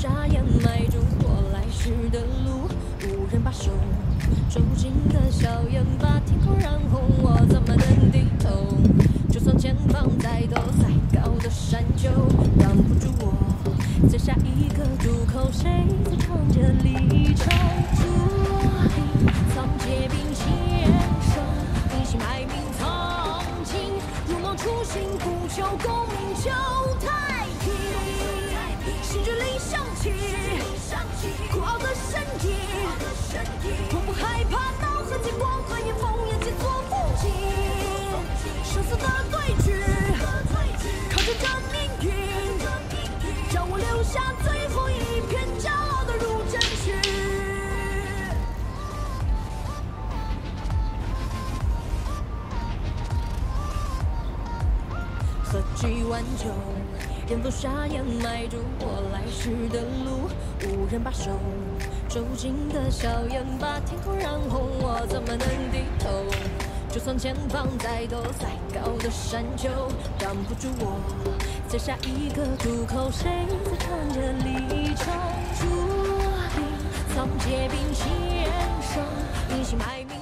沙掩埋住我来时的路，无人把手抽紧的硝烟把天空染红，我怎么能低头？就算前方再多再高的山丘，挡不住我在下一个渡口，谁在唱着离愁？竹林藏结冰牵手，一起埋名曾经，如梦初醒，不求功名求太平。新之铃响起，孤傲的身影，我不害怕刀和金光和迎风眼前做风景，生死的对决，靠着这命运，让我留下最后一片骄傲的入阵曲。喝几碗酒，任风沙掩埋住我来时的路，无人把手抽紧的硝烟把天空染红，我怎么能低头？就算前方再多再高的山丘，挡不住我在下一个渡口，谁在唱着离愁？竹林藏结冰牵手，一起埋名。